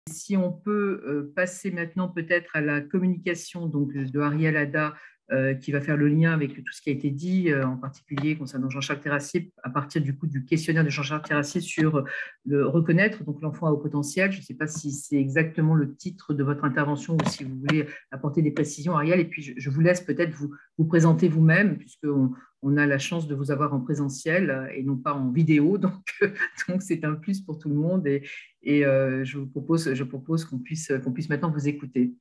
Si on peut passer maintenant peut-être à la communication donc, de Ariel Ada, qui va faire le lien avec tout ce qui a été dit, en particulier concernant Jean-Charles Terrassier, à partir du coup du questionnaire de Jean-Charles Terrassier sur le reconnaître, donc l'enfant à haut potentiel. Je ne sais pas si c'est exactement le titre de votre intervention ou si vous voulez apporter des précisions, Ariel, et puis je vous laisse peut-être vous présenter vous-même, puisqu'on a la chance de vous avoir en présentiel et non pas en vidéo, donc c'est un plus pour tout le monde. Et je propose qu'on puisse maintenant vous écouter.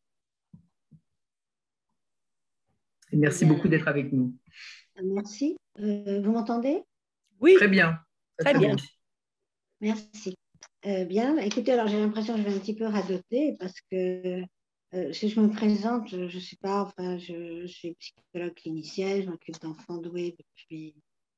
Et merci beaucoup d'être avec nous. Merci. Vous m'entendez? Oui. Très bien. Très bien. Merci. Bien. Écoutez, alors j'ai l'impression que je vais un petit peu radoter parce que si je me présente, je ne sais pas, enfin, je suis psychologue clinicienne, je m'occupe d'enfants doués depuis,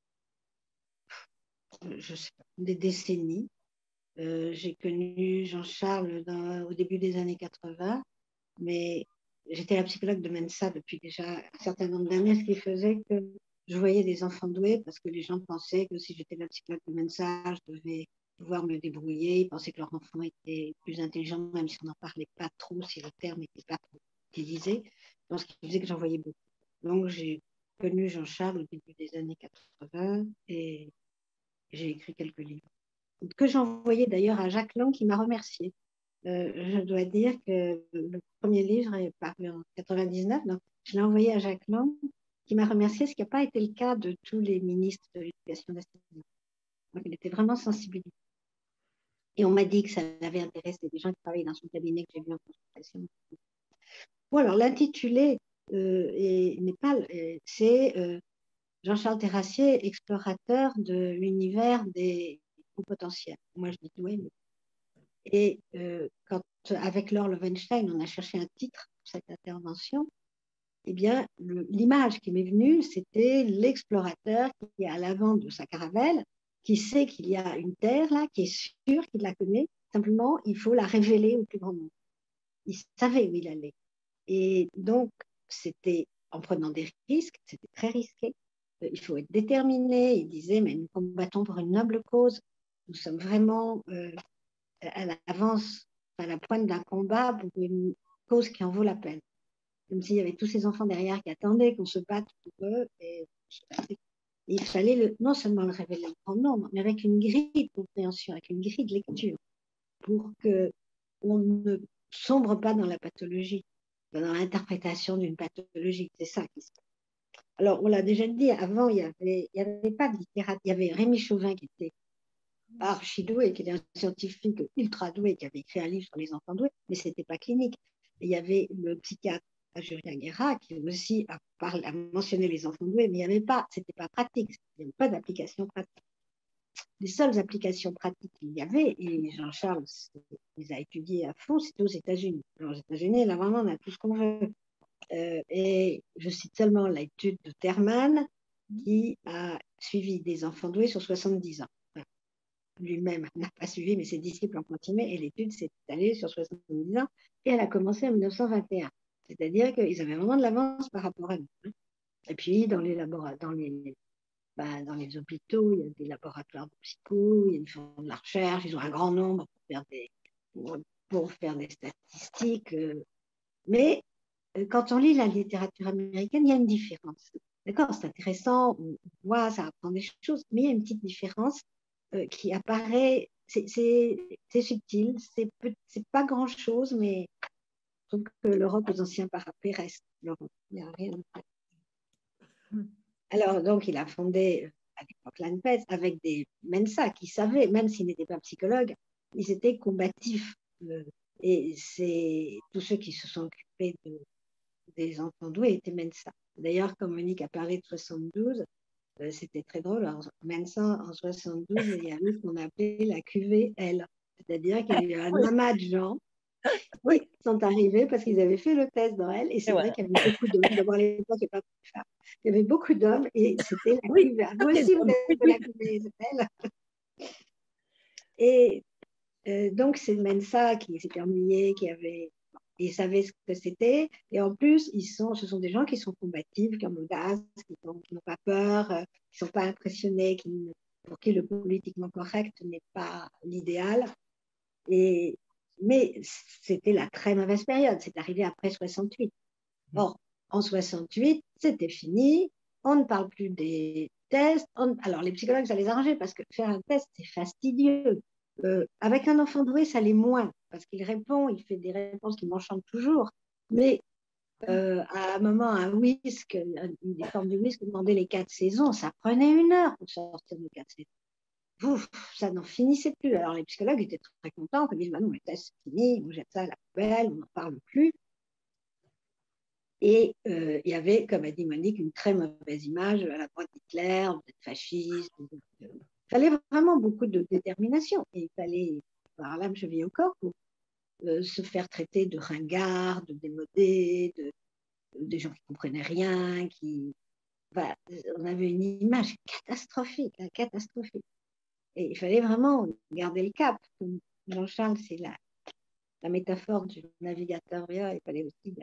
je sais pas, des décennies. J'ai connu Jean-Charles au début des années 80, mais j'étais la psychologue de Mensa depuis déjà un certain nombre d'années, ce qui faisait que je voyais des enfants doués parce que les gens pensaient que si j'étais la psychologue de Mensa, je devais pouvoir me débrouiller. Ils pensaient que leur enfant était plus intelligent, même si on n'en parlait pas trop, si le terme n'était pas trop utilisé. Donc, ce qui faisait que j'en voyais beaucoup. Donc, j'ai connu Jean-Charles au début des années 80 et j'ai écrit quelques livres. Que j'ai envoyé d'ailleurs à Jacques Lang qui m'a remercié. Je dois dire que le premier livre est paru en 99, donc je l'ai envoyé à Jacques Lang qui m'a remercié, ce qui n'a pas été le cas de tous les ministres de l'Éducation nationale. Donc il était vraiment sensibilisé. Et on m'a dit que ça l'avait intéressé des gens qui travaillaient dans son cabinet que j'ai vu en consultation. Bon, alors l'intitulé c'est Jean-Charles Terrassier, explorateur de l'univers des hauts potentiels. Moi, je dis oui, mais... Et quand, avec Laure Loewenstein, on a cherché un titre pour cette intervention, eh bien, l'image qui m'est venue, c'était l'explorateur qui est à l'avant de sa caravelle, qui sait qu'il y a une terre là, qui est sûr qu'il la connaît. Simplement, il faut la révéler au plus grand nombre. Il savait où il allait. Et donc, c'était en prenant des risques, c'était très risqué. Il faut être déterminé. Il disait, mais nous combattons pour une noble cause. Nous sommes vraiment à l'avance, à la pointe d'un combat pour une cause qui en vaut la peine. Comme s'il y avait tous ces enfants derrière qui attendaient qu'on se batte pour eux. Et il fallait non seulement le révéler au grand nombre, mais avec une grille de compréhension, avec une grille de lecture, pour qu'on ne sombre pas dans la pathologie, dans l'interprétation d'une pathologie. C'est ça qui se passe. Alors, on l'a déjà dit, avant, il y avait pas de littérature. Il y avait Rémi Chauvin qui était archi doué, qui était un scientifique ultra doué, qui avait écrit un livre sur les enfants doués, mais ce n'était pas clinique. Et il y avait le psychiatre Julien Guerra qui aussi a mentionné les enfants doués, mais il n'y avait pas, ce n'était pas pratique, il n'y avait pas d'application pratique. Les seules applications pratiques qu'il y avait, et Jean-Charles les a étudiées à fond, c'était aux États-Unis. Alors, aux États-Unis, là, vraiment, on a tout ce qu'on veut. Et je cite seulement l'étude de Terman, qui a suivi des enfants doués sur 70 ans. Lui-même n'a pas suivi, mais ses disciples ont continué, et l'étude s'est étalée sur 70 ans, et elle a commencé en 1921. C'est-à-dire qu'ils avaient vraiment de l'avance par rapport à nous. Et puis, dans les hôpitaux, il y a des laboratoires de psycho, ils font de la recherche, ils ont un grand nombre pour faire des statistiques. Mais quand on lit la littérature américaine, il y a une différence. D'accord, c'est intéressant, on voit, ça apprend des choses, mais il y a une petite différence qui apparaît, c'est subtil, c'est pas grand-chose, mais je trouve que l'Europe aux anciens parapets reste l'Europe. Il n'y a rien de fait. Alors, donc, il a fondé avec l'ANPES, avec des Mensa qui savaient, même s'ils n'étaient pas psychologues, ils étaient combatifs. Et c'est tous ceux qui se sont occupés des enfants doués étaient Mensa. D'ailleurs, comme Monique a parlé de 72, c'était très drôle. En Mensa, en 72, il y a eu ce qu'on appelait la QVL. C'est-à-dire qu'il y a eu un amas de gens qui sont arrivés parce qu'ils avaient fait le test dans elle. Et c'est vrai qu'il y avait beaucoup d'hommes. D'abord, à l'époque, il n'y avait pas de femmes. Il y avait beaucoup d'hommes et c'était la QVL. Moi aussi, vous êtes de la QVL. Et donc, c'est Mensa qui s'était ennuyé, ils savaient ce que c'était. Et en plus, ce sont des gens qui sont combatifs, qui ont l'audace, qui n'ont pas peur, qui ne sont pas impressionnés, pour qui le politiquement correct n'est pas l'idéal. Et mais c'était la très mauvaise période, c'est arrivé après 68. Or, en 68, c'était fini, on ne parle plus des tests. Alors, les psychologues, ça les arrangeait parce que faire un test, c'est fastidieux. Avec un enfant doué, ça l'est moins, parce qu'il répond, il fait des réponses qui m'enchantent toujours. Mais à un moment, un whisky, des formes de whisky, demander les 4 saisons, ça prenait 1 heure pour sortir de 4 saisons. Ouf, ça n'en finissait plus. Alors, les psychologues étaient très contents, ils disent, bah non, le test, c'est fini, on jette ça à la poubelle, on n'en parle plus. Et il y avait, comme a dit Monique, une très mauvaise image à la droite d'Hitler, d'être fasciste. Il fallait vraiment beaucoup de détermination. Et il fallait avoir l'âme cheville au corps pour se faire traiter de ringards, de démodés, des gens qui ne comprenaient rien. Voilà, on avait une image catastrophique, catastrophique. Et il fallait vraiment garder le cap. Comme Jean-Charles, c'est la métaphore du navigateur. Il fallait aussi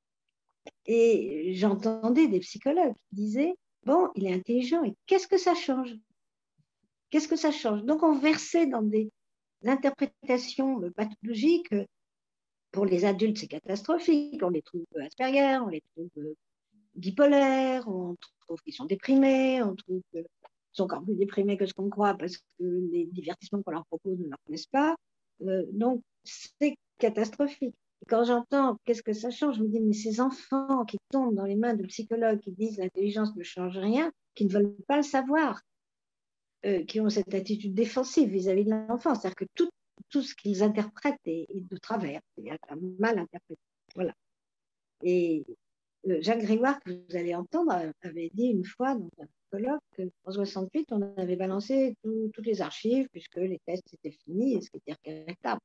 Et j'entendais des psychologues qui disaient, bon, il est intelligent, et qu'est-ce que ça change? Qu'est-ce que ça change? Donc, on versait dans des interprétations pathologiques. Pour les adultes, c'est catastrophique. On les trouve Asperger, on les trouve bipolaires, on trouve qu'ils sont déprimés, on trouve qu'ils sont encore plus déprimés que ce qu'on croit parce que les divertissements qu'on leur propose ne leur plaisent pas. Donc, c'est catastrophique. Et quand j'entends qu'est-ce que ça change, je me dis, mais ces enfants qui tombent dans les mains de psychologues qui disent l'intelligence ne change rien, qui ne veulent pas le savoir, qui ont cette attitude défensive vis-à-vis de l'enfant, c'est-à-dire que tout ce qu'ils interprètent est de travers, est mal interprété. Voilà. Et Jacques Grégoire, que vous allez entendre, avait dit une fois dans un colloque qu'en 68, on avait balancé toutes les archives puisque les tests étaient finis et ce qui était regrettable.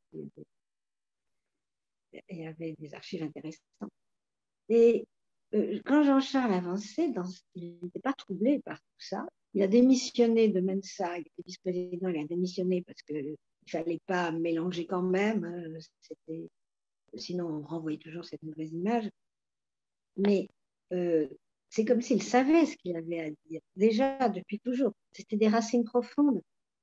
Il y avait des archives intéressantes. Et quand Jean-Charles avançait, il n'était pas troublé par tout ça. Il a démissionné de Mensa, il était vice-président, il a démissionné parce qu'il ne fallait pas mélanger quand même. Sinon, on renvoyait toujours cette mauvaise image. Mais c'est comme s'il savait ce qu'il avait à dire, déjà depuis toujours. C'était des racines profondes.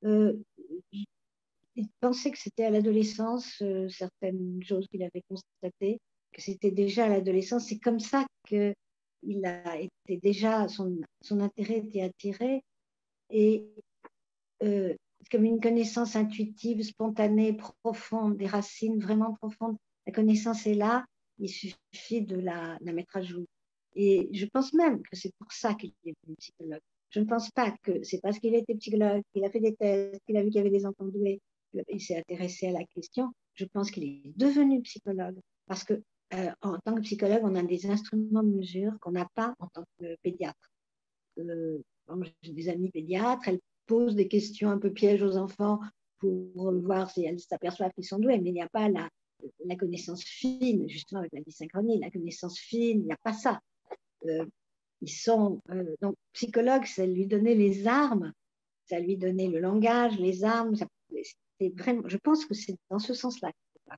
Il pensait que c'était à l'adolescence, certaines choses qu'il avait constatées, que c'était déjà à l'adolescence. C'est comme ça qu'il a été déjà, son intérêt était attiré. Et comme une connaissance intuitive, spontanée, profonde, des racines vraiment profondes. La connaissance est là, il suffit de la mettre à jour. Et je pense même que c'est pour ça qu'il est devenu psychologue. Je ne pense pas que c'est parce qu'il était psychologue, qu'il a fait des tests, qu'il a vu qu'il y avait des enfants doués, il s'est intéressé à la question. Je pense qu'il est devenu psychologue parce que en tant que psychologue, on a des instruments de mesure qu'on n'a pas en tant que pédiatre. J'ai des amis pédiatres, elles posent des questions un peu pièges aux enfants pour voir si elles s'aperçoivent qu'ils sont doués, mais il n'y a pas la connaissance fine, justement avec la dysynchronie, la connaissance fine, il n'y a pas ça. Ils sont donc psychologue, ça lui donnait les armes, ça lui donnait le langage, les armes. Vraiment, je pense que c'est dans ce sens-là.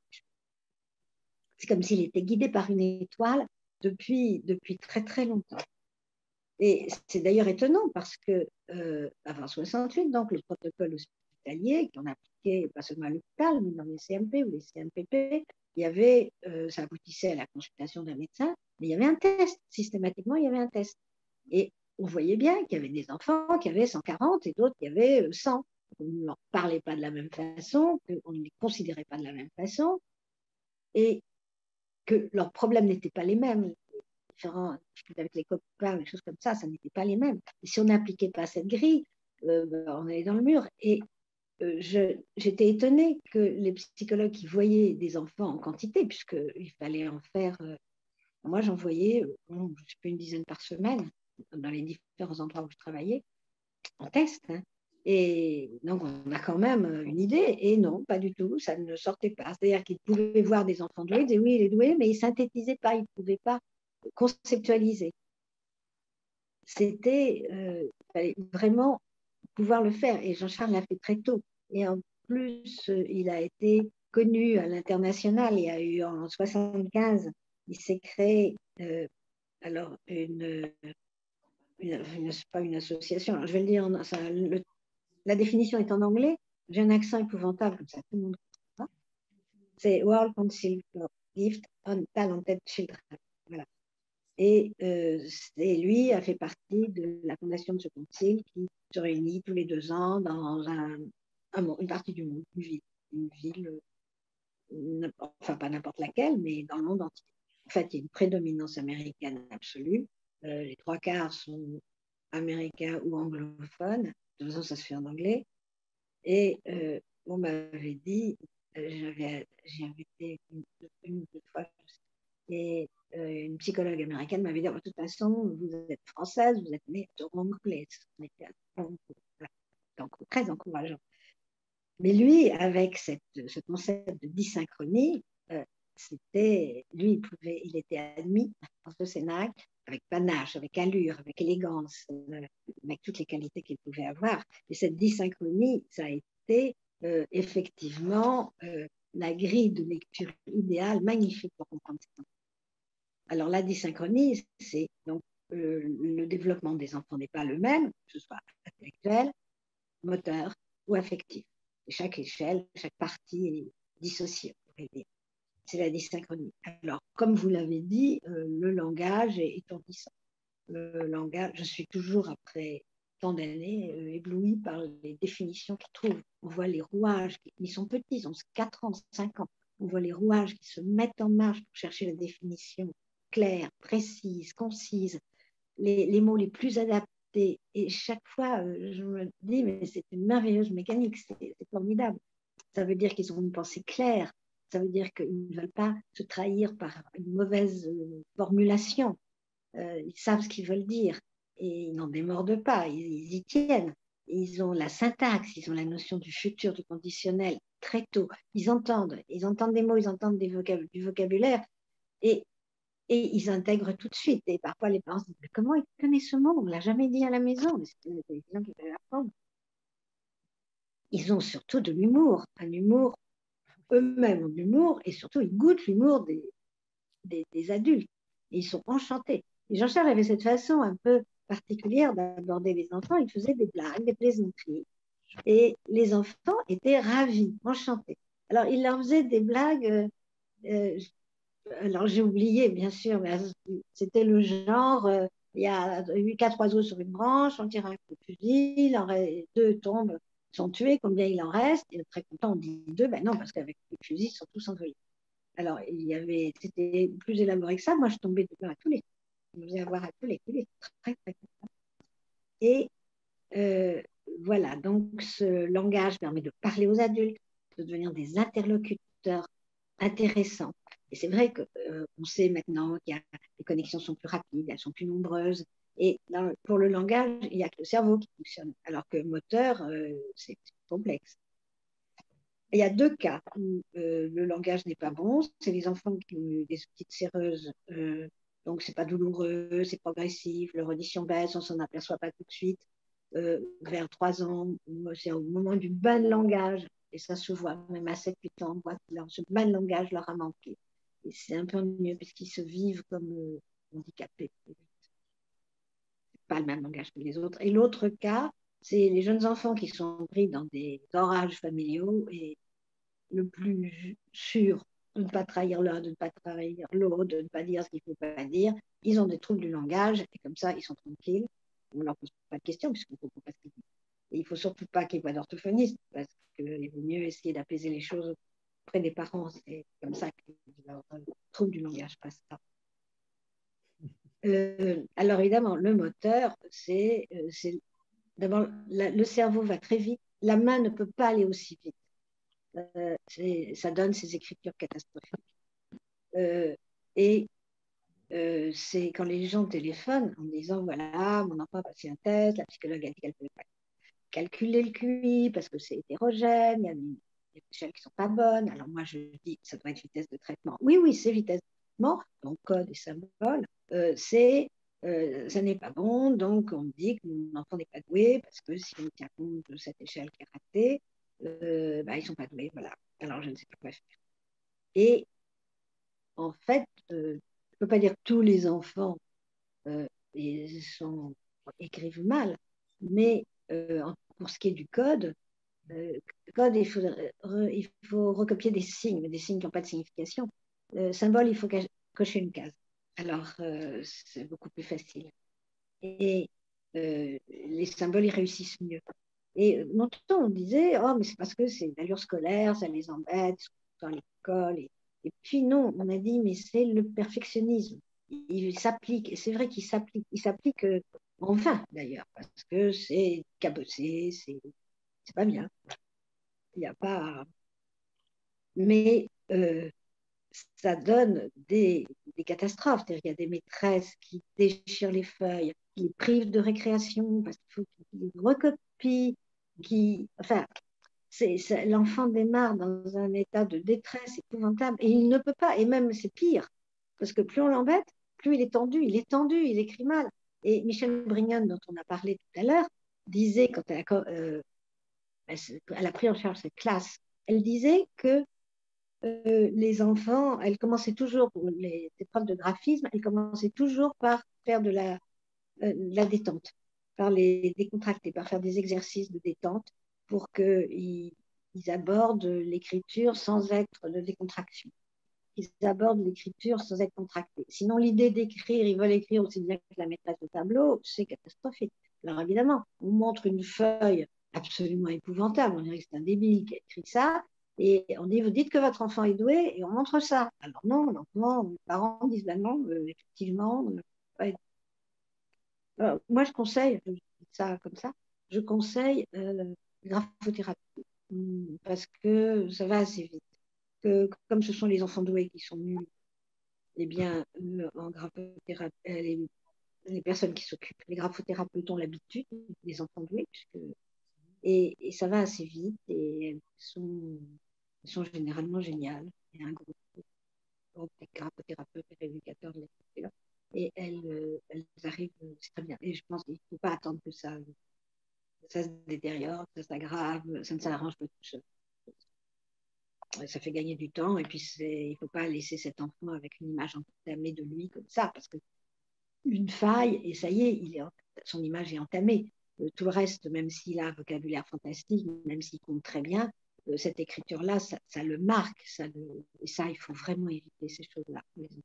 C'est comme s'il était guidé par une étoile depuis très très longtemps. Et c'est d'ailleurs étonnant parce que avant 68, donc le protocole hospitalier qu'on appliquait pas seulement à l'hôpital, mais dans les CMP ou les CMPP, il y avait, ça aboutissait à la consultation d'un médecin, mais il y avait un test. Systématiquement, il y avait un test. Et on voyait bien qu'il y avait des enfants qui avaient 140 et d'autres qui avaient 100. On ne leur parlait pas de la même façon, on ne les considérait pas de la même façon, et que leurs problèmes n'étaient pas les mêmes. Différents, avec les copains, des choses comme ça n'était pas les mêmes. Et si on n'appliquait pas cette grille, on allait dans le mur. Et j'étais étonnée que les psychologues qui voyaient des enfants en quantité, puisqu'il fallait en faire, moi j'en voyais, je ne sais pas, une dizaine par semaine, dans les différents endroits où je travaillais, en test. Hein. Et donc, on a quand même une idée. Et non, pas du tout, ça ne sortait pas. C'est-à-dire qu'ils pouvaient voir des enfants doués, ils disaient oui, il est doué, mais ils ne synthétisaient pas, ils ne pouvaient pas conceptualiser. C'était, il fallait vraiment pouvoir le faire. Et Jean-Charles l'a fait très tôt. Et en plus, il a été connu à l'international. Il y a eu en 75, il s'est créé alors pas une association. Alors, je vais le dire, la définition est en anglais. J'ai un accent épouvantable comme ça, tout le monde comprend pas. c'est World Council for Gift on Talented Children. Voilà. Et lui a fait partie de la fondation de ce concile qui se réunit tous les 2 ans dans une partie du monde, une ville, enfin pas n'importe laquelle, mais dans le monde entier. En fait, il y a une prédominance américaine absolue. Les 3/4 sont américains ou anglophones. De toute façon, ça se fait en anglais. Et on m'avait dit, j'ai invité une ou deux fois, et une psychologue américaine m'avait dit, de toute façon, vous êtes française, vous êtes née à Toronto, donc très encourageant. Mais lui, avec ce concept de dysynchronie, il était admis dans ce cénacle avec panache, avec allure, avec élégance, avec toutes les qualités qu'il pouvait avoir. Et cette dysynchronie, ça a été effectivement la grille de lecture idéale, magnifique pour comprendre ça. Alors la dysynchronie, c'est donc le développement des enfants n'est pas le même, que ce soit intellectuel, moteur ou affectif. Et chaque échelle, chaque partie est dissociée, on pourrait dire. C'est la dysynchronie. Alors, comme vous l'avez dit, le langage est étourdissant. Le langage, je suis toujours, après tant d'années, éblouie par les définitions qu'ils trouvent. On voit les rouages, ils sont petits, ils ont 4 ans, 5 ans. On voit les rouages qui se mettent en marche pour chercher la définition claire, précise, concise, les mots les plus adaptés. Et chaque fois, je me dis, mais c'est une merveilleuse mécanique, c'est formidable. Ça veut dire qu'ils ont une pensée claire. Ça veut dire qu'ils ne veulent pas se trahir par une mauvaise formulation. Ils savent ce qu'ils veulent dire et ils n'en démordent pas, ils y tiennent. Ils ont la syntaxe, ils ont la notion du futur, du conditionnel très tôt. Ils entendent des mots, ils entendent du vocabulaire et ils intègrent tout de suite. Et parfois, les parents se disent, mais comment ils connaissent ce mot? On ne l'a jamais dit à la maison. Mais c'est des gens qui veulent apprendre. Ils ont surtout de l'humour, un humour, eux-mêmes ont de l'humour, et surtout, ils goûtent l'humour des adultes. Et ils sont enchantés. Et Jean-Charles avait cette façon un peu particulière d'aborder les enfants. Il faisait des blagues, des plaisanteries. Et les enfants étaient ravis, enchantés. Alors, il leur faisait des blagues. Alors, j'ai oublié, bien sûr, mais c'était le genre il y a 4 oiseaux sur une branche, on tire un coup de fusil, 2 tombent, sont tués, combien il en reste? Et très content, on dit 2, ben non, parce qu'avec le fusil, ils sont tous envolés. Alors, c'était plus élaboré que ça. Moi, je tombais dedans à tous les coups. Je me faisais avoir à tous les coups. Très, très content. Et voilà, donc ce langage permet de parler aux adultes, de devenir des interlocuteurs intéressants. Et c'est vrai qu'on sait maintenant que les connexions sont plus rapides, elles sont plus nombreuses. Et pour le langage, il n'y a que le cerveau qui fonctionne, alors que moteur, c'est complexe. Il y a 2 cas où le langage n'est pas bon. C'est les enfants qui ont eu des petites séreuses, donc c'est pas douloureux, c'est progressif, leur audition baisse, on s'en aperçoit pas tout de suite. Vers 3 ans, c'est au moment du bain de langage, et ça se voit même à 7-8 ans, on voit que ce bain de langage leur a manqué. Et c'est un peu mieux puisqu'ils se vivent comme handicapés. C'est pas le même langage que les autres. Et l'autre cas, c'est les jeunes enfants qui sont pris dans des orages familiaux et le plus sûr de ne pas trahir l'un, de ne pas trahir l'autre, de ne pas dire ce qu'il ne faut pas dire. Ils ont des troubles du langage et comme ça, ils sont tranquilles. On ne leur pose pas de questions puisqu'on ne comprend pas ce qu'ils disent. Et il ne faut surtout pas qu'il y ait pas d'orthophoniste parce qu'il vaut mieux essayer d'apaiser les choses auprès des parents. C'est comme ça que leur trouble du langage passe. Alors évidemment, le moteur, c'est d'abord le cerveau va très vite. La main ne peut pas aller aussi vite. Ça donne ces écritures catastrophiques. Et c'est quand les gens téléphonent en disant voilà, mon enfant a passé un test, la psychologue a dit qu'elle ne pouvait pas calculer le QI parce que c'est hétérogène, il y a des échelles qui ne sont pas bonnes. Alors moi, je dis que ça doit être vitesse de traitement. Oui, oui, c'est vitesse de traitement, donc code et symbole. Ça n'est pas bon, donc on dit que mon enfant n'est pas doué parce que si on tient compte de cette échelle qui est ratée, ils ne sont pas doués, voilà. Alors je ne sais pas quoi faire. Et en fait, je ne peux pas dire que tous les enfants écrivent mal, mais pour ce qui est du code, code, il faut recopier des signes qui n'ont pas de signification. Symbole, il faut cocher une case. Alors, c'est beaucoup plus facile. Et les symboles, ils réussissent mieux. Et longtemps, on disait, oh, mais c'est parce que c'est l'allure scolaire, ça les embête, ils sont dans l'école. Et puis non, on a dit, mais c'est le perfectionnisme. Il s'applique, et c'est vrai qu'il s'applique. Il s'applique en vain, d'ailleurs, parce que c'est cabossé, c'est pas bien. Il n'y a pas. Mais ça donne des catastrophes. Il y a des maîtresses qui déchirent les feuilles, qui les privent de récréation parce qu'il faut qu'ils recopient, enfin, l'enfant démarre dans un état de détresse épouvantable et il ne peut pas, et même c'est pire, parce que plus on l'embête, plus il est tendu, il écrit mal. Et Michel Brignon, dont on a parlé tout à l'heure, disait, quand elle a pris en charge cette classe, elle disait que les enfants, elles commençaient toujours, pour les épreuves de graphisme, elles commençaient toujours par faire de la détente, par les décontracter, par faire des exercices de détente pour qu'ils abordent l'écriture sans être de décontraction. Ils abordent l'écriture sans être contractés. Sinon, l'idée d'écrire, ils veulent écrire aussi bien que la maîtresse au tableau, c'est catastrophique. Alors évidemment, on montre une feuille absolument épouvantable, on dirait que c'est un débile qui a écrit ça, et on dit, vous dites que votre enfant est doué, et on montre ça. Alors non, les parents disent, ben non, effectivement. Ouais. Alors, moi, je conseille, je dis ça comme ça, je conseille graphothérapie, parce que ça va assez vite. Comme ce sont les enfants doués qui sont nuls, eh bien, en graphothérapie, les personnes qui s'occupent, les graphothérapeutes ont l'habitude, les enfants doués, et ça va assez vite, et elles sont généralement géniales. Il y a un groupe de graphothérapeutes et rééducateurs de l'écriture, et elles arrivent, c'est très bien. Et je pense qu'il ne faut pas attendre que ça se détériore, que ça s'aggrave, ça ne s'arrange pas tout seul. Ça fait gagner du temps, et puis il ne faut pas laisser cet enfant avec une image entamée de lui comme ça, parce que une faille, et ça y est, son image est entamée. Tout le reste, même s'il a un vocabulaire fantastique, même s'il compte très bien, cette écriture-là, ça le marque, et ça, il faut vraiment éviter ces choses-là.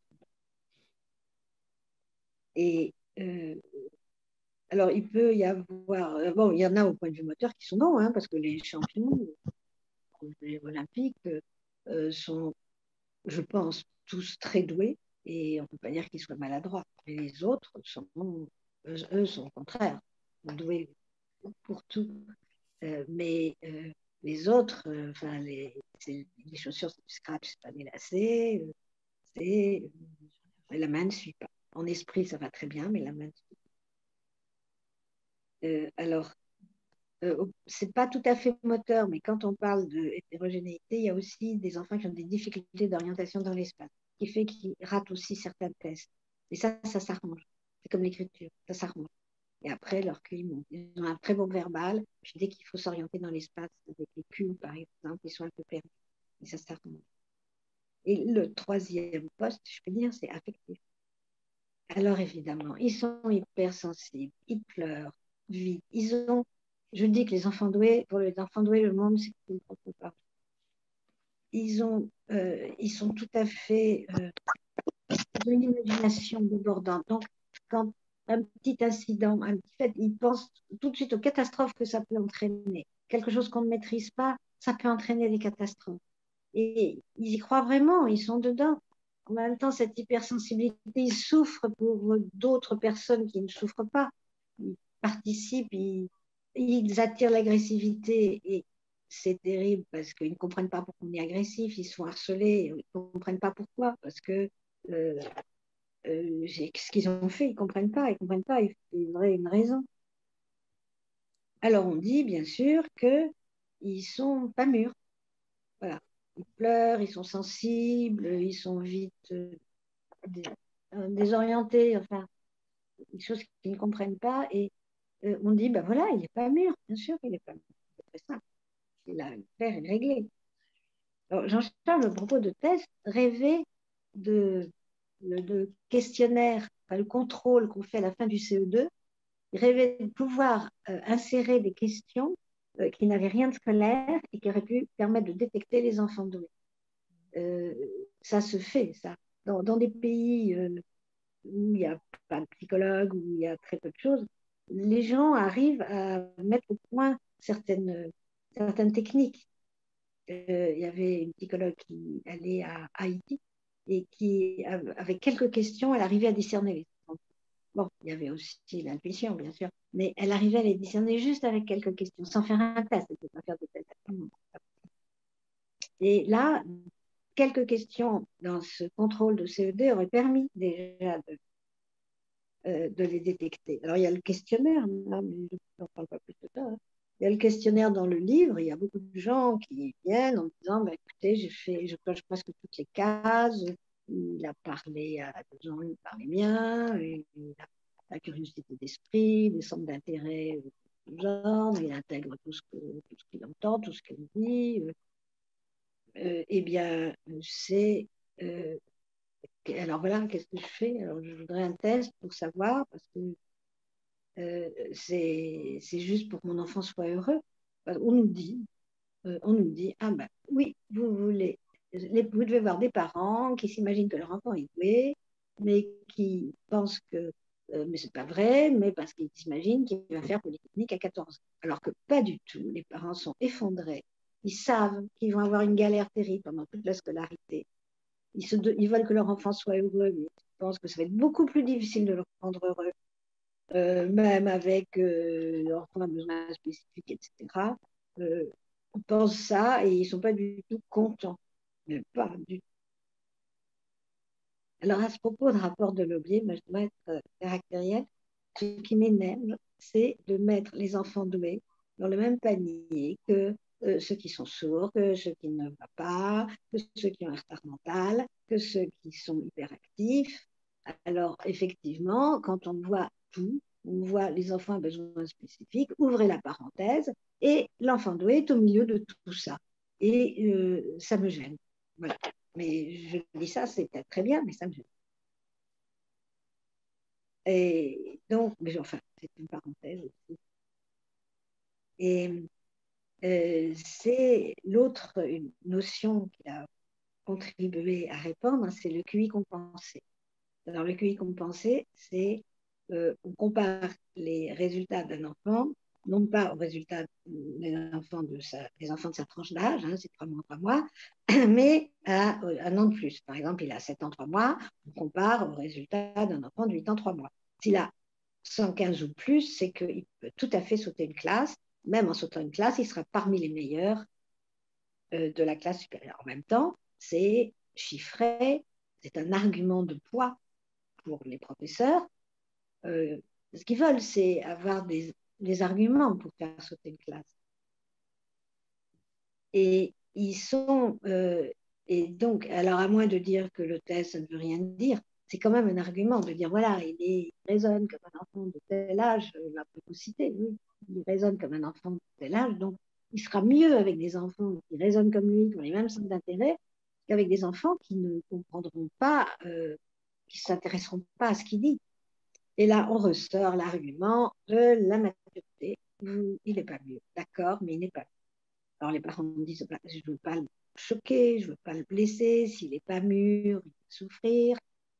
Et alors, il peut y avoir, bon, il y en a au point de vue moteur qui sont bons, hein, parce que les champions les olympiques sont, je pense, tous très doués, et on ne peut pas dire qu'ils soient maladroits. Mais les autres eux sont au contraire doués pour tout. Mais les autres, enfin, les chaussures, c'est du scratch, c'est pas des lacets, la main ne suit pas. En esprit, ça va très bien, mais la main ne suit pas. Alors, c'est pas tout à fait moteur, mais quand on parle de hétérogénéité, il y a aussi des enfants qui ont des difficultés d'orientation dans l'espace, ce qui fait qu'ils ratent aussi certains tests. Et ça s'arrange. C'est comme l'écriture, ça s'arrange. Et après, leur QI monte. Ils ont un très bon verbal, puis dès qu'il faut s'orienter dans l'espace, avec les cubes, par exemple, ils sont un peu perdus. Et ça s'arrange. Et le troisième poste, je peux dire, c'est affectif. Alors évidemment, ils sont hypersensibles, ils pleurent vite. Je dis que pour les enfants doués, le monde, c'est qu'ils ne comprennent pas. Ils sont tout à fait, ils ont une imagination débordante. Donc, quand un petit incident, un petit fait, ils pensent tout de suite aux catastrophes que ça peut entraîner. Quelque chose qu'on ne maîtrise pas, ça peut entraîner des catastrophes. Et ils y croient vraiment, ils sont dedans. En même temps, cette hypersensibilité, ils souffrent pour d'autres personnes qui ne souffrent pas. Ils participent, ils attirent l'agressivité. Et c'est terrible parce qu'ils ne comprennent pas pourquoi on est agressif, ils sont harcelés, ils ne comprennent pas pourquoi, parce que ce qu'ils ont fait, ils ne comprennent pas, il faudrait une raison. Alors on dit bien sûr qu'ils ne sont pas mûrs. Voilà. Ils pleurent, ils sont sensibles, ils sont vite désorientés, enfin, des choses qu'ils ne comprennent pas. Et on dit, ben voilà, il n'est pas mûr, bien sûr qu'il n'est pas mûr. C'est très simple. L'affaire est réglée. Alors, Jean-Charles, à propos de test, rêvait de questionnaire, enfin, le contrôle qu'on fait à la fin du CE2, il rêvait de pouvoir insérer des questions qui n'avait rien de scolaire et qui aurait pu permettre de détecter les enfants doués. Ça se fait, ça. Dans des pays où il n'y a pas de psychologue, où il y a très peu de choses, les gens arrivent à mettre au point certaines techniques. Il y avait une psychologue qui allait à Haïti et qui, avec quelques questions, elle arrivait à discerner les enfants. Bon, il y avait aussi l'intuition, bien sûr, mais elle arrivait à les discerner juste avec quelques questions, sans faire un test, elle ne peut pas faire des tests. Et là, quelques questions dans ce contrôle de CED auraient permis déjà de les détecter. Alors, il y a le questionnaire, là, mais je n'en parle pas plus de ça. Hein. Il y a le questionnaire dans le livre, il y a beaucoup de gens qui viennent en disant, bah, écoutez, je coche presque toutes les cases, il a parlé à des gens, il parlait bien, il a la curiosité d'esprit, des centres d'intérêt de genre, il intègre tout ce qu'il entend, tout ce qu'il dit. Eh bien, c'est... alors voilà, qu'est-ce que je fais? Alors, je voudrais un test pour savoir, parce que c'est juste pour que mon enfant soit heureux. On nous dit, ah ben oui, vous devez voir des parents qui s'imaginent que leur enfant est doué, mais qui pensent que, mais c'est pas vrai, mais parce qu'ils s'imaginent qu'il va faire polytechnique à 14 ans. Alors que pas du tout, les parents sont effondrés. Ils savent qu'ils vont avoir une galère terrible pendant toute la scolarité. Ils veulent que leur enfant soit heureux, mais ils pensent que ça va être beaucoup plus difficile de le rendre heureux, même avec enfant à besoins spécifiques, etc. Ils pensent ça et ils ne sont pas du tout contents. Mais pas du tout. Alors, à ce propos de rapport de l'objet, je dois être caractérielle. Ce qui m'énerve, c'est de mettre les enfants doués dans le même panier que ceux qui sont sourds, que ceux qui ne voient pas, que ceux qui ont un retard mental, que ceux qui sont hyperactifs. Alors, effectivement, quand on voit tout, on voit les enfants à besoins spécifiques, ouvrez la parenthèse, et l'enfant doué est au milieu de tout ça. Et ça me gêne. Voilà. Mais je dis ça, c'est peut-être très bien, mais ça me gêne. Et donc, mais enfin, c'est une parenthèse aussi. Et c'est l'autre notion qui a contribué à répandre, c'est le QI compensé. Alors, le QI compensé, c'est on compare les résultats d'un enfant, non pas aux résultats des enfants de sa tranche d'âge, hein, c'est 3 mois, 3 mois, mais à un an de plus. Par exemple, il a 7 ans, 3 mois, on compare aux résultats d'un enfant de 8 ans, 3 mois. S'il a 115 ou plus, c'est qu'il peut tout à fait sauter une classe. Même en sautant une classe, il sera parmi les meilleurs de la classe supérieure. En même temps, c'est chiffré, c'est un argument de poids pour les professeurs. Ce qu'ils veulent, c'est avoir des arguments pour faire sauter une classe. Et ils sont, et donc, alors à moins de dire que le test, ça ne veut rien dire, c'est quand même un argument de dire, voilà, il raisonne comme un enfant de tel âge, la précocité, oui, il raisonne comme un enfant de tel âge, donc il sera mieux avec des enfants qui raisonnent comme lui, qui ont les mêmes centres d'intérêt, qu'avec des enfants qui ne comprendront pas, qui ne s'intéresseront pas à ce qu'il dit. Et là, on ressort l'argument de la maturité. Il n'est pas mieux, d'accord, mais il n'est pas mieux. Alors les parents me disent, bah, je ne veux pas le choquer, je ne veux pas le blesser, s'il n'est pas mûr, il va souffrir.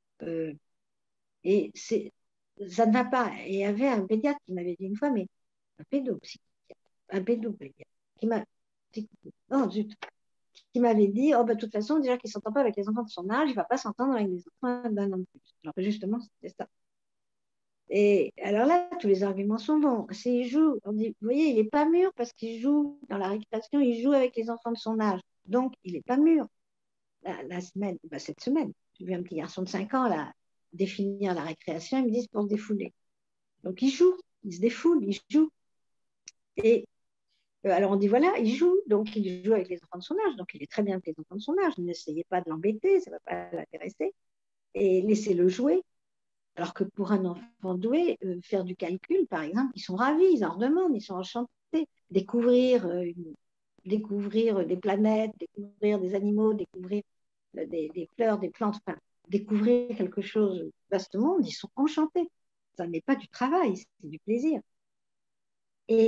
Et ça ne va pas. Et il y avait un pédiatre qui m'avait dit une fois, mais un pédopsychiatre, un pédopédiatre, qui m'a oh, zut, qui m'avait dit, oh, bah, de toute façon, déjà qu'il ne s'entend pas avec les enfants de son âge, il ne va pas s'entendre avec les enfants d'un an de plus. Alors que justement, c'était ça. Et alors là, tous les arguments sont bons. S'il joue, on dit, vous voyez, il n'est pas mûr parce qu'il joue dans la récréation, il joue avec les enfants de son âge. Donc, il n'est pas mûr. Cette semaine, j'ai vu un petit garçon de 5 ans là, définir la récréation, ils me disent pour se défouler. Donc, il joue, il se défoule, il joue. Et alors, on dit, voilà, il joue, donc il joue avec les enfants de son âge. Donc, il est très bien avec les enfants de son âge. N'essayez pas de l'embêter, ça ne va pas l'intéresser. Et laissez-le jouer. Alors que pour un enfant doué, faire du calcul, par exemple, ils sont ravis, ils en redemandent, ils sont enchantés. Découvrir des planètes, découvrir des animaux, découvrir des fleurs, des plantes, enfin, découvrir quelque chose de vaste monde, ils sont enchantés. Ça n'est pas du travail, c'est du plaisir. Et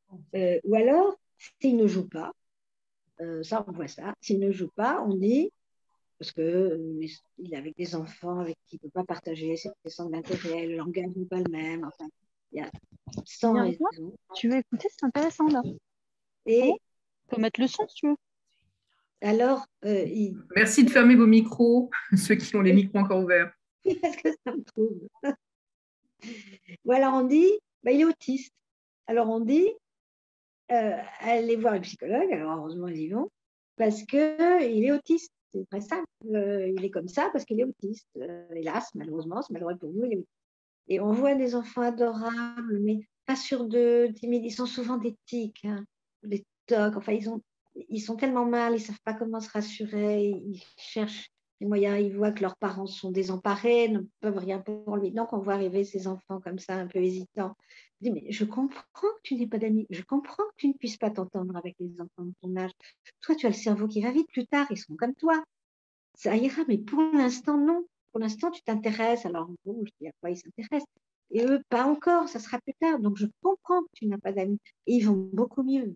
Ou alors, s'il ne joue pas, ça, on voit ça. S'il ne joue pas, on dit, parce que il est avec des enfants avec qui il ne peut pas partager ses centres d'intérêt, le langage n'est pas le même. Enfin, il y a 100 Viens avec moi. raisons. Tu veux écouter, c'est intéressant là. Et On peut mettre le son si tu veux. alors, Merci de fermer vos micros, ceux qui ont les micros encore ouverts. parce que ça me trouve. Ou alors on dit, bah, il est autiste. Alors on dit, allez voir le psychologue, alors heureusement ils y vont, parce qu'il est autiste. C'est très simple. Il est comme ça parce qu'il est autiste. Hélas, malheureusement, c'est malheureux pour nous, il est autiste. Et on voit des enfants adorables, mais pas sûrs d'eux, timides. Ils sont souvent des tics, hein, des tocs. Enfin, ils sont tellement mal, ils ne savent pas comment se rassurer. Ils cherchent les moyens. Ils voient que leurs parents sont désemparés, ne peuvent rien pour lui. Donc, on voit arriver ces enfants comme ça, un peu hésitants. Je dis, mais je comprends que tu n'aies pas d'amis. Je comprends que tu ne puisses pas t'entendre avec les enfants de ton âge. Toi, tu as le cerveau qui va vite. Plus tard, ils seront comme toi. Ça ira, mais pour l'instant, non. Pour l'instant, tu t'intéresses. Alors, bon, je dis à quoi ils s'intéressent. Et eux, pas encore, ça sera plus tard. Donc, je comprends que tu n'as pas d'amis. Et ils vont beaucoup mieux.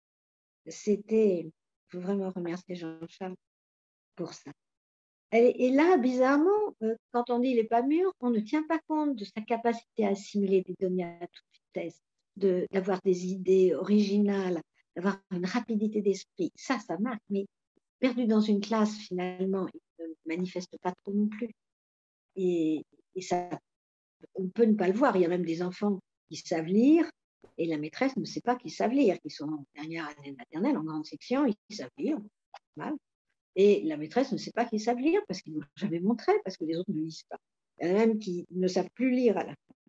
Il faut vraiment remercier Jean-Charles pour ça. Et là, bizarrement, quand on dit il n'est pas mûr, on ne tient pas compte de sa capacité à assimiler des données à toute vitesse, d'avoir des idées originales, d'avoir une rapidité d'esprit. Ça marque. Mais perdu dans une classe, finalement, il ne manifeste pas trop non plus. Et ça, on peut ne pas le voir. Il y a même des enfants qui savent lire et la maîtresse ne sait pas qu'ils savent lire, qui sont en dernière année de maternelle, en grande section, ils savent lire, mal. Et la maîtresse ne sait pas qu'ils savent lire parce qu'ils ne l'ont jamais montré, parce que les autres ne lisent pas. Il y en a même qui ne savent plus lire à la fin.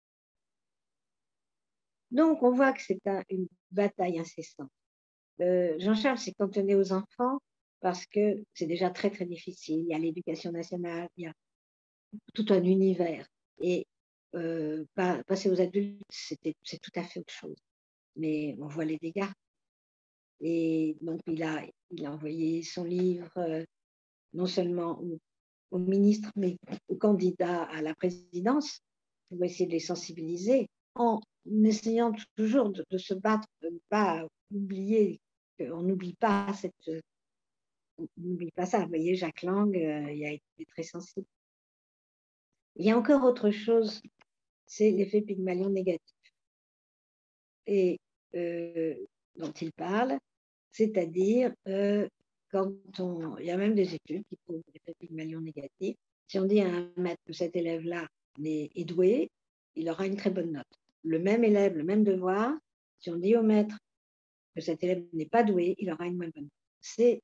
Donc, on voit que c'est une bataille incessante. Jean-Charles s'est cantonné aux enfants parce que c'est déjà très, très difficile. Il y a l'éducation nationale, il y a tout un univers. Et passer aux adultes, c'est tout à fait autre chose. Mais on voit les dégâts. Et donc, il a envoyé son livre non seulement au ministre, mais aux candidats à la présidence pour essayer de les sensibiliser en essayant toujours de se battre, de ne pas oublier, qu'on n'oublie pas on n'oublie pas ça. Vous voyez, Jacques Lang, il a été très sensible. Il y a encore autre chose, c'est l'effet Pygmalion négatif et dont il parle, c'est-à-dire il y a même des études qui prouvent l'effet Pygmalion négatif. Si on dit à un maître que cet élève-là est doué, il aura une très bonne note. Le même élève, le même devoir, si on dit au maître que cet élève n'est pas doué, il aura une moins bonne note. C'est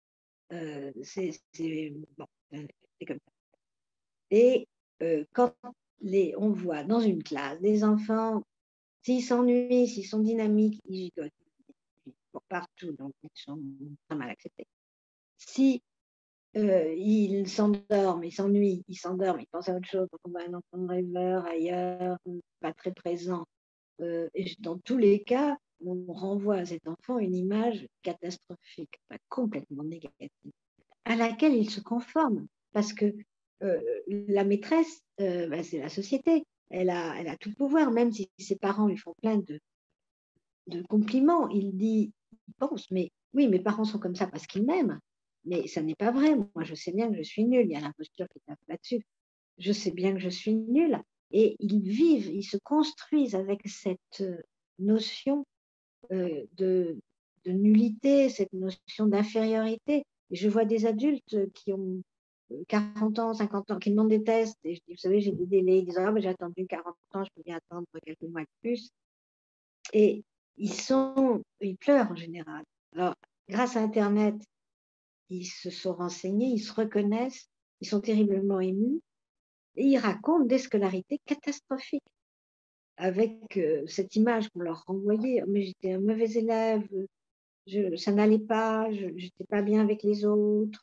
bon, c'est comme ça. Et quand on voit dans une classe des enfants, s'ils s'ennuient, s'ils sont dynamiques, ils gigotent partout, donc ils sont pas mal acceptés. Si ils s'endorment, ils s'ennuient, ils s'endorment, ils pensent à autre chose, donc on voit un enfant rêveur ailleurs, pas très présent. Et dans tous les cas, on renvoie à cet enfant une image catastrophique, pas complètement négative, à laquelle il se conforme, parce que la maîtresse, c'est la société, elle a tout le pouvoir, même si ses parents lui font plein de compliments. Il pense, mais oui, mes parents sont comme ça parce qu'ils m'aiment, mais ça n'est pas vrai. Moi, je sais bien que je suis nulle, il y a l'imposture qui tape là-dessus. Je sais bien que je suis nulle. Et ils se construisent avec cette notion de nullité, cette notion d'infériorité. Et je vois des adultes qui ont 40 ans, 50 ans, qui demandent des tests. Et je dis, vous savez, j'ai des délais. Ils disent, ah, j'ai attendu 40 ans, je peux bien attendre quelques mois de plus. Et ils pleurent en général. Alors, grâce à Internet, ils se sont renseignés, ils se reconnaissent, ils sont terriblement émus et ils racontent des scolarités catastrophiques avec cette image qu'on leur renvoyait. Mais j'étais un mauvais élève, ça n'allait pas, je n'étais pas bien avec les autres.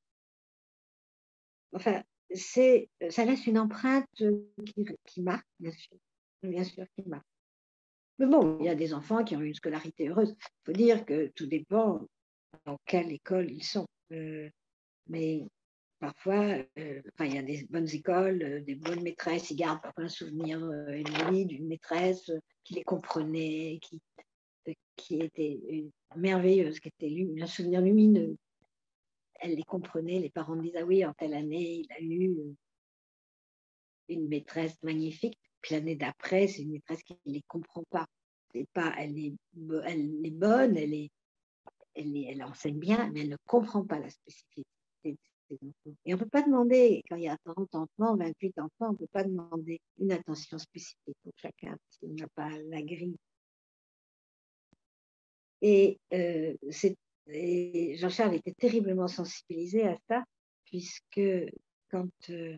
Enfin, ça laisse une empreinte qui marque, bien sûr, qui marque. Mais bon, il y a des enfants qui ont eu une scolarité heureuse. Il faut dire que tout dépend dans quelle école ils sont. Mais parfois, il y a des bonnes écoles, des bonnes maîtresses. Ils gardent parfois un souvenir éloigné d'une maîtresse qui les comprenait, qui était merveilleuse, qui était un souvenir lumineux. Elle les comprenait, les parents disaient, ah oui, en telle année, il a eu une maîtresse magnifique, puis l'année d'après, c'est une maîtresse qui ne les comprend pas. C'est pas, elle est bonne, elle enseigne bien, mais elle ne comprend pas la spécificité de ses enfants. Et on ne peut pas demander, quand il y a 30 enfants, 28 enfants, on ne peut pas demander une attention spécifique pour chacun, si on n'a pas la grille. Et, et Jean-Charles était terriblement sensibilisé à ça, puisque quand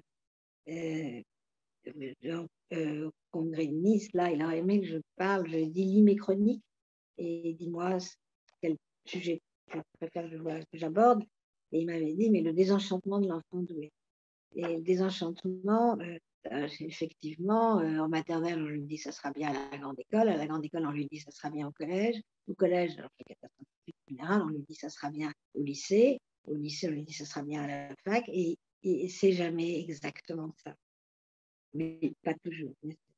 au congrès de Nice, là, il aurait aimé que je parle, je dis lis mes chroniques et dis-moi quel sujet tu préfères que j'aborde. Et il m'avait dit, mais le désenchantement de l'enfant doué. Et le désenchantement, effectivement, en maternelle, on lui dit ça sera bien à la grande école. À la grande école, on lui dit ça sera bien au collège. Au collège, alors que catastrophe générale, on lui dit ça sera bien au lycée. Au lycée, on lui dit ça sera bien à la fac. Et c'est jamais exactement ça. Mais pas toujours.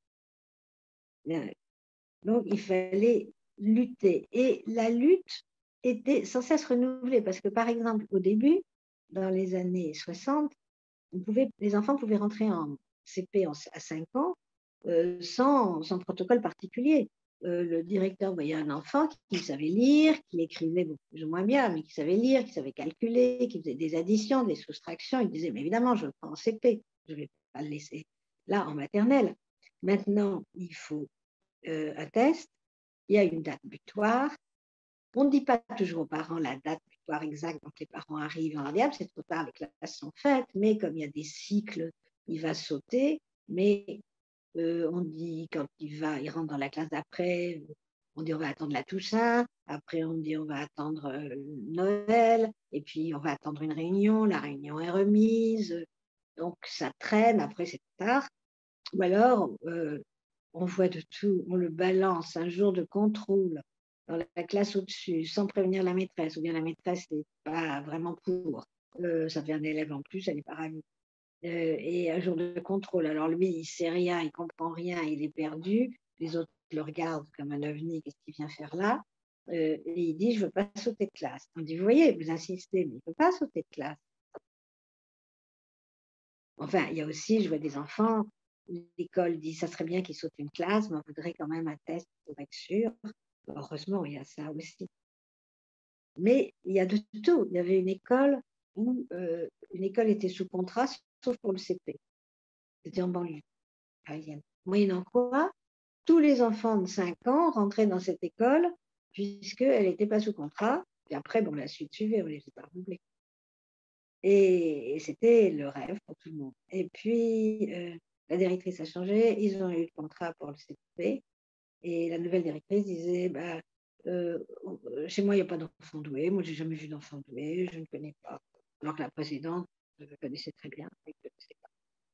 Donc, il fallait lutter. Et la lutte était sans cesse renouvelée. Parce que, par exemple, au début, dans les années 60, les enfants pouvaient rentrer en CP à 5 ans sans protocole particulier. Le directeur voyait un enfant qui savait lire, qui écrivait plus ou moins bien, mais qui savait lire, qui savait calculer, qui faisait des additions, des soustractions. Il disait, mais évidemment, je le prends en CP, je ne vais pas le laisser là en maternelle. Maintenant, il faut un test, il y a une date butoir. On ne dit pas toujours aux parents la date butoir exacte, donc les parents arrivent en diable, c'est trop tard, les classes sont faites, mais comme il y a des cycles, il va sauter, mais on dit quand il rentre dans la classe d'après, on dit on va attendre la Toussaint, après on dit on va attendre Noël, et puis on va attendre une réunion, la réunion est remise, donc ça traîne, après c'est tard, ou alors on voit de tout, on le balance un jour de contrôle dans la classe au-dessus, sans prévenir la maîtresse, ou bien la maîtresse n'est pas vraiment pour, ça fait un élève en plus, elle n'est pas ravie. Et un jour de contrôle, alors lui, il ne sait rien, il ne comprend rien, il est perdu, les autres le regardent comme un ovni, qu'est-ce qu'il vient faire là? Et il dit, je ne veux pas sauter de classe. On dit, vous voyez, vous insistez, mais il ne peut pas sauter de classe. Enfin, il y a aussi, je vois des enfants, l'école dit, ça serait bien qu'ils sautent une classe, mais on voudrait quand même un test pour être sûr. Heureusement, il y a ça aussi. Mais il y a de tout. Il y avait une école où une école était sous contrat, sauf pour le CP. C'était en banlieue parisienne. Moyennant quoi, tous les enfants de 5 ans rentraient dans cette école, puisqu'elle n'était pas sous contrat. Et après, bon, la suite suivait, on ne les a pas renouvelés. Et c'était le rêve pour tout le monde. Et puis, la directrice a changé, ils ont eu le contrat pour le CP. Et la nouvelle directrice disait, bah, chez moi, il n'y a pas d'enfant doué. Moi, je n'ai jamais vu d'enfant doué. Je ne connais pas. Alors que la précédente, je le connaissais très bien. Je ne connaissais pas.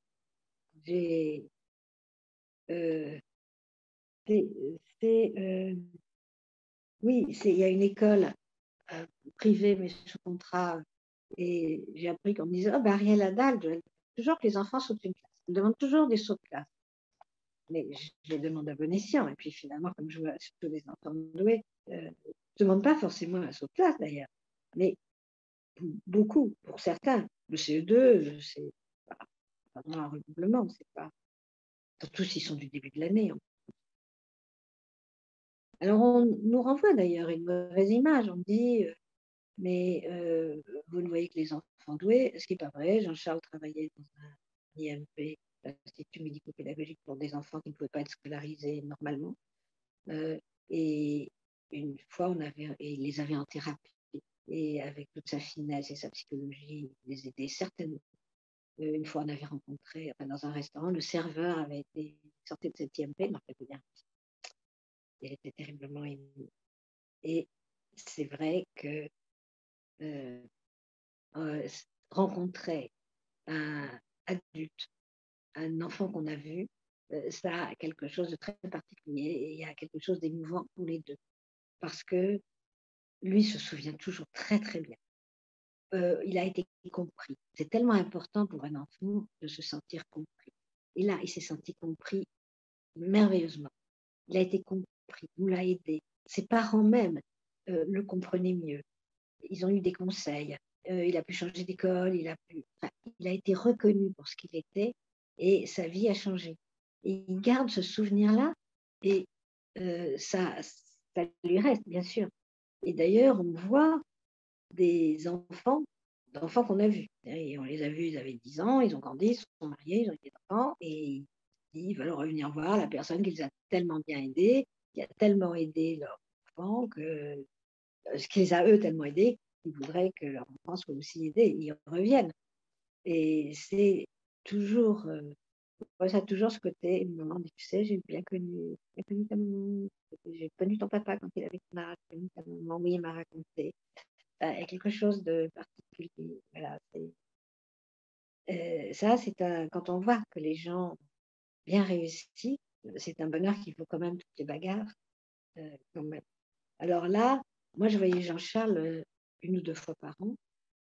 Oui, il y a une école privée, mais sous contrat. Et j'ai appris qu'on me disait, oh, bah, Ariel Adal, toujours que les enfants sautent une classe. Elle demande toujours des sauts de classe. Mais je les demande à bon escient. Et puis finalement, comme je vois surtout les enfants doués, je ne demande pas forcément un saut de classe d'ailleurs. Mais beaucoup, pour certains, le CE2, c'est pas vraiment un redoublement, c'est pas. Surtout s'ils sont du début de l'année. Alors, on nous renvoie d'ailleurs une mauvaise image. On dit, mais vous ne voyez que les enfants doués, ce qui n'est pas vrai. Jean-Charles travaillait dans un IMP, l'Institut médico-pédagogique pour des enfants qui ne pouvaient pas être scolarisés normalement. Et une fois, il les avait en thérapie. Et avec toute sa finesse et sa psychologie, il les aidait certainement. Une fois, on avait rencontré, dans un restaurant, le serveur avait été sorti de cette IMP, non, bien. Il était terriblement ému. Et c'est vrai que rencontrer un adulte, un enfant qu'on a vu, ça a quelque chose de très particulier et il y a quelque chose d'émouvant pour les deux. Parce que lui se souvient toujours très très bien. Il a été compris. C'est tellement important pour un enfant de se sentir compris. Et là, il s'est senti compris merveilleusement. Il a été compris, il nous l'a aidé. ses parents même le comprenaient mieux. Ils ont eu des conseils. Il a pu changer d'école, il a été reconnu pour ce qu'il était et sa vie a changé. Et il garde ce souvenir-là et ça lui reste, bien sûr. Et d'ailleurs, on voit des d'enfants qu'on a vus. Et on les a vus, ils avaient 10 ans, ils ont grandi, ils se sont mariés, ils ont été enfants et ils veulent revenir voir la personne qui les a tellement bien aidés, qui a tellement aidé leurs enfants, ce qui les a eux tellement aidés, qu'ils voudraient que leurs enfants soient aussi aidés, ils reviennent. Et c'est toujours, ça a toujours ce côté, maman dit, tu sais, j'ai bien connu ta maman, j'ai connu ton papa quand il avait ton âge, j'ai connu ta maman, oui, il m'a raconté. Il y a quelque chose de particulier. Voilà, ça, quand on voit que les gens ont bien réussi, c'est un bonheur qu'il faut quand même toutes les bagarres. Quand même. Alors là, moi, je voyais Jean-Charles une ou deux fois par an,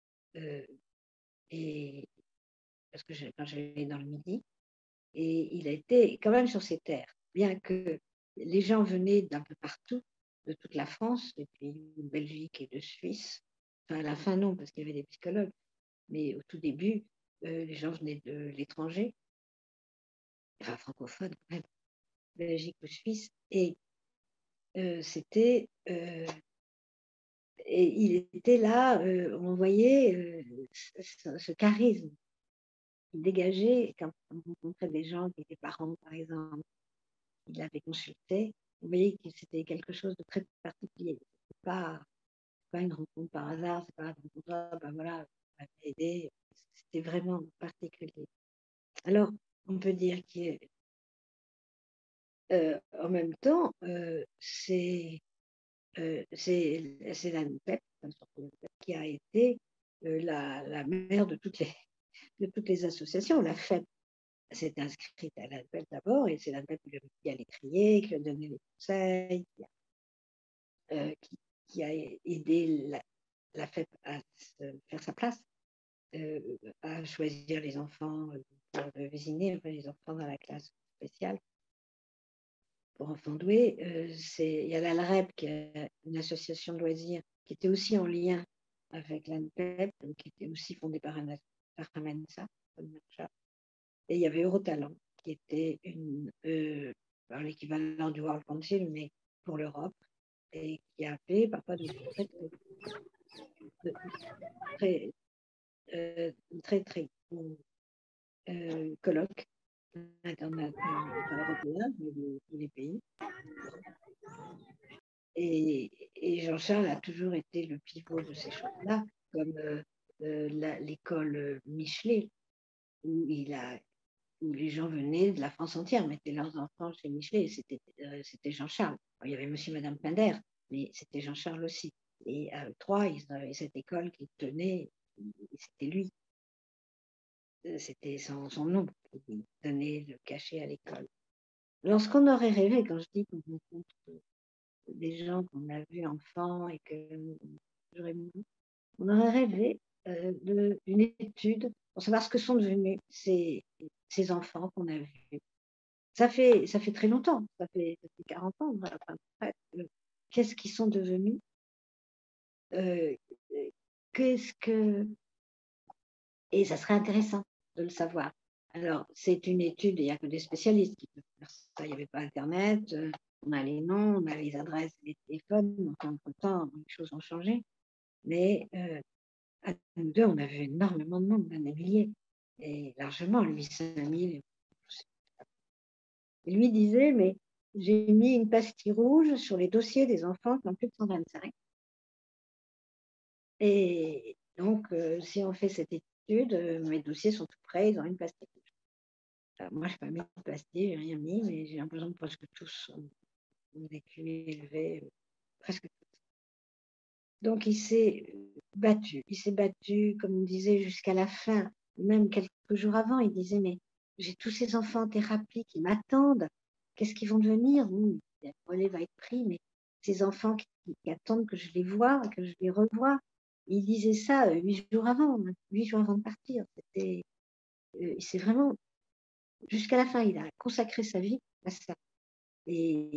et, parce que quand j'allais dans le Midi, et il a été quand même sur ses terres, bien que les gens venaient d'un peu partout, de toute la France, des pays de Belgique et de Suisse. Enfin, à la fin, non, parce qu'il y avait des psychologues, mais au tout début, les gens venaient de l'étranger, enfin francophones quand même, Belgique ou Suisse, et et il était là, on voyait ce charisme qu'il dégageait quand on rencontrait des gens qui étaient parents, par exemple, il l'avait consulté, on voyait que c'était quelque chose de très particulier. C'est pas une rencontre par hasard, c'est pas une rencontre, ben voilà, on m'a aidé, c'était vraiment particulier. Alors, on peut dire qu'en même temps, c'est la NPEP, qui a été la mère de toutes les associations. La FEP s'est inscrite à la NPEP d'abord, et c'est la NPEP qui a les crier, qui a donné les conseils, qui a aidé la FEP à faire sa place, à choisir les enfants pour désigner enfin, les enfants dans la classe spéciale pour enfants doués. Il y a l'ALREP, qui est une association de loisirs, qui était aussi en lien avec l'ANPEP, qui était aussi fondée par un MENSA. Et il y avait Eurotalent, qui était l'équivalent du World Council, mais pour l'Europe, et qui a fait parfois de très, très, très bons colloques européens de tous les pays. Et Jean-Charles a toujours été le pivot de ces choses-là, comme l'école Michelet, où les gens venaient de la France entière, mettaient leurs enfants chez Michelet, et c'était Jean-Charles. Il y avait monsieur et madame Pinder, mais c'était Jean-Charles aussi. Et à trois, ils avaient cette école qui tenait, et c'était lui. C'était son nom qui donnait le cachet à l'école. Lorsqu'on aurait rêvé, quand je dis qu'on rencontre des gens qu'on a vus enfants et que j'aurais voulu, on aurait rêvé d'une étude pour savoir ce que sont devenus ces enfants qu'on a vus. Ça fait très longtemps, ça fait 40 ans, voilà, qu'est-ce qu'ils sont devenus, qu'est-ce que... Et ça serait intéressant de le savoir. Alors, c'est une étude, il n'y a que des spécialistes qui peuvent faire ça. Il n'y avait pas Internet, on a les noms, on a les adresses, les téléphones, entre-temps, les choses ont changé. Mais à nous deux, on a vu énormément de monde, des milliers, et largement, lui, 5000. Il lui disait, mais j'ai mis une pastille rouge sur les dossiers des enfants qui ont plus de 125. Et donc, si on fait cette étude, mes dossiers sont tout prêts, ils ont une pastille rouge. Moi, je n'ai pas mis de pastille, je n'ai rien mis, mais j'ai l'impression que presque tous ont vécu élevé, presque tous. Donc, il s'est battu, comme on disait, jusqu'à la fin. Même quelques jours avant, il disait, mais j'ai tous ces enfants en thérapie qui m'attendent. Qu'est-ce qu'ils vont devenir? Le relais va être pris, mais ces enfants qui attendent que je les voie, que je les revoie. Il disait ça 8 jours avant, 8 jours avant de partir. C'est vraiment, jusqu'à la fin, il a consacré sa vie à ça. Et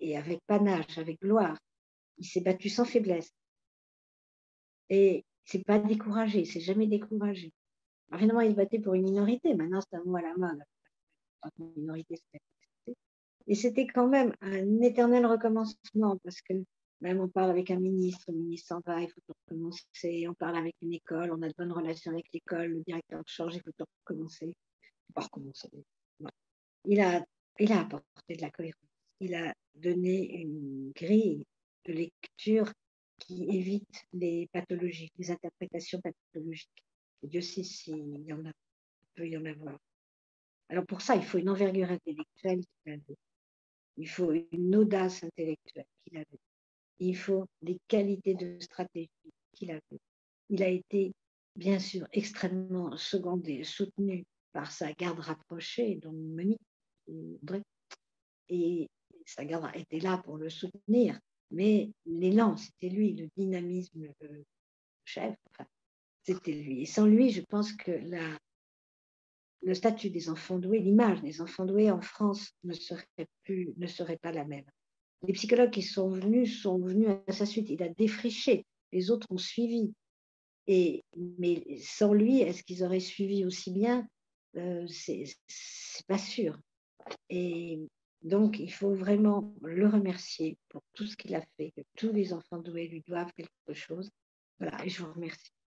et avec panache, avec gloire. Il s'est battu sans faiblesse. Et il ne s'est pas découragé, il ne s'est jamais découragé. Alors, finalement, il se battait pour une minorité. Maintenant, c'est un mot à la mode. Une minorité, c'est la. Et c'était quand même un éternel recommencement parce que même on parle avec un ministre, le ministre s'en va, il faut tout recommencer. On parle avec une école, on a de bonnes relations avec l'école, le directeur change, il faut tout recommencer. Il ne faut pas recommencer. Voilà. Il a apporté de la cohérence. Il a donné une grille de lecture qui évite les pathologies, les interprétations pathologiques. Et Dieu sait s'il y en a, peut y en avoir. Alors pour ça, il faut une envergure intellectuelle qu'il avait. Il faut une audace intellectuelle qu'il avait. Il faut des qualités de stratégie qu'il avait. Il a été, bien sûr, extrêmement secondé, soutenu par sa garde rapprochée, dont Monique, Audrey, et sa garde était là pour le soutenir. Mais l'élan, c'était lui, le dynamisme chef, enfin, c'était lui. Et sans lui, je pense que le statut des enfants doués, l'image des enfants doués en France ne serait pas la même. Les psychologues qui sont venus à sa suite. Il a défriché, les autres ont suivi. Mais sans lui, est-ce qu'ils auraient suivi aussi bien? C'est pas sûr. Et donc, il faut vraiment le remercier pour tout ce qu'il a fait, que tous les enfants doués lui doivent quelque chose. Voilà, et je vous remercie.